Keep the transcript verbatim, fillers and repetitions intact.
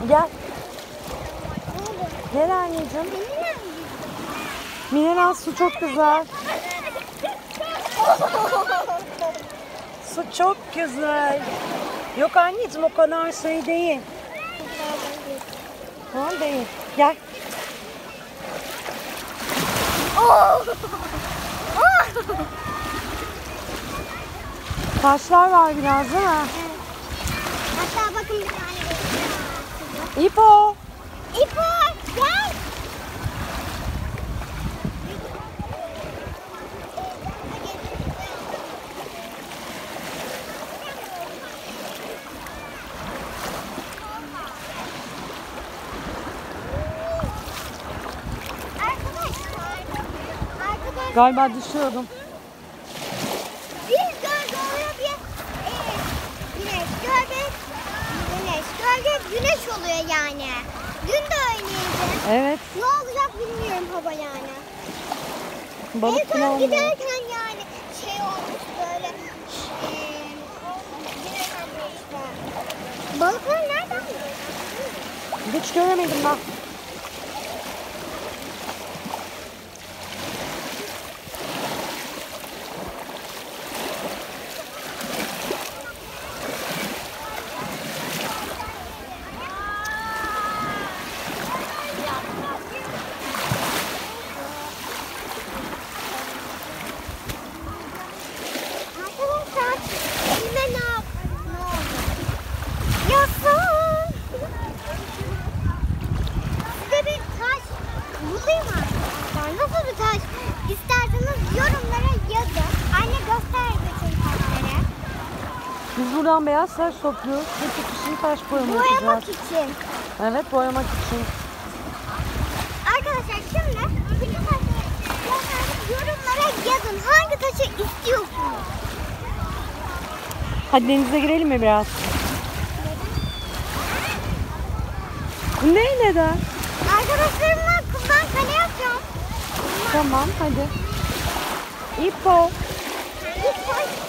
Gel. Gel anneciğim. Mineral su çok güzel. Su çok güzel. Yok anneciğim, o kadar şey değil. Tamam değil. Gel. Taşlar var biraz değil mi? Evet. Hatta bakın bir tane. İpo. İpo gel. Galiba düşüyordum. Bir gölge oluyor, bir e, güneş. Gölge, güneş. Gölge, güneş oluyor yani. Dün de öyleydi. Evet. Ne olacak bilmiyorum hava yani. Balık en son falan var. giderken yani şey olmuş böyle. E, güneş olmuş. Balıklar nereden geliyor? Hiç göremedim ben. Arkadaşlar, bilmem ne yap. Ne oldu? Yasak. Size bir taş bulayım arkadaşlar. Nasıl bir taş? İsterseniz yorumlara yazın. Anne göster bütün taşları. Biz buradan beyaz taş topluyoruz. Çünkü kişinin taş boyamak Boyamak için. için. Evet, boyamak için. Arkadaşlar şimdi bütün taşları gösterdim. Yorumlara yazın. Hangi taşı istiyorsunuz? Hadi denize girelim mi biraz? Bu ne, neden? Arkadaşlarımla kumdan kale yapacağım. Tamam, hadi. İpo. İlk taş